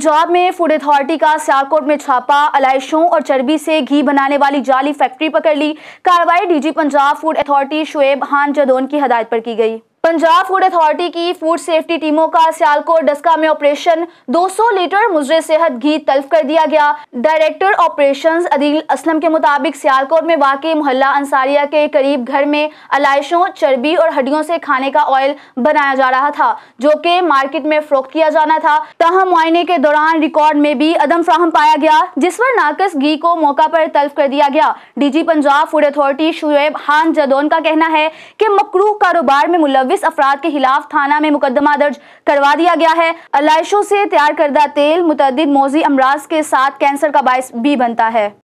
पंजाब में food authority का सियालकोट में छापा, अलाइशों और चर्बी से घी बनाने वाली जाली फैक्ट्री पकड़ ली। कार्रवाई DG Punjab food authority Shoaib Khan Jadoon की हदायत पर की गई। पंजाब फूड अथॉरिटी की फूड सेफ्टी टीमों का सियालकोट डस्का में ऑपरेशन 200 लीटर मुजरे सेहत घी तल्फ कर दिया गया। डायरेक्टर ऑपरेशंस अदील असलम के मुताबिक सियालकोट में वाक़ई मोहल्ला अंसारिया के करीब घर में अलाइशों, चर्बी और हड्डियों से खाने का ऑयल बनाया जा रहा था, जो कि मार्केट में फरोख्त किया जाना था। ताहम मुआयने के दौरान रिकॉर्ड में भी अदम फ्राहम पाया गया, जिस पर नाकस घी को मौका पर तल्फ कर दिया गया। DG Punjab food authority Shoaib Khan Jadoon का कहना है कि मकरूह कारोबार में मुलव्विस अफराद के खिलाफ थाना में मुकदमा दर्ज करवा दिया गया है। अलाइशों से तैयार करदा तेल मुतअद्दिद मौजी अमराज के साथ कैंसर का बायस भी बनता है।